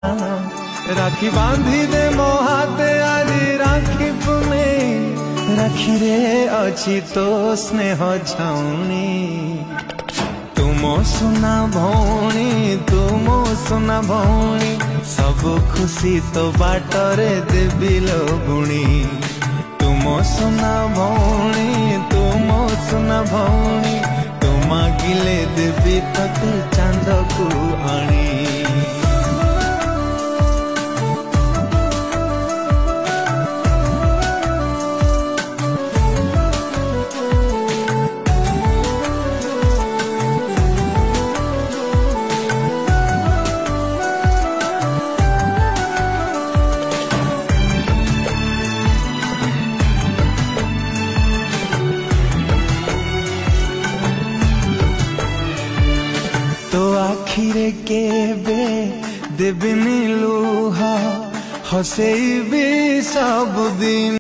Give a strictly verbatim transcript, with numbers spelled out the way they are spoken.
राखी बांधी दे मो हाथे आजी राखी पुने राखी रे अच्छी तो स्नेह छाउनी तुमो सुना भौणी तुमो सुना भौणी सब खुशी तो बाटरे देवी लगुणी तुमो सुना भौणी तुमो सुना भौणी तुम गिले देवी तते चांद को आनी तो आखिरे केबे देबिनी लुह हसेबी सब दिन।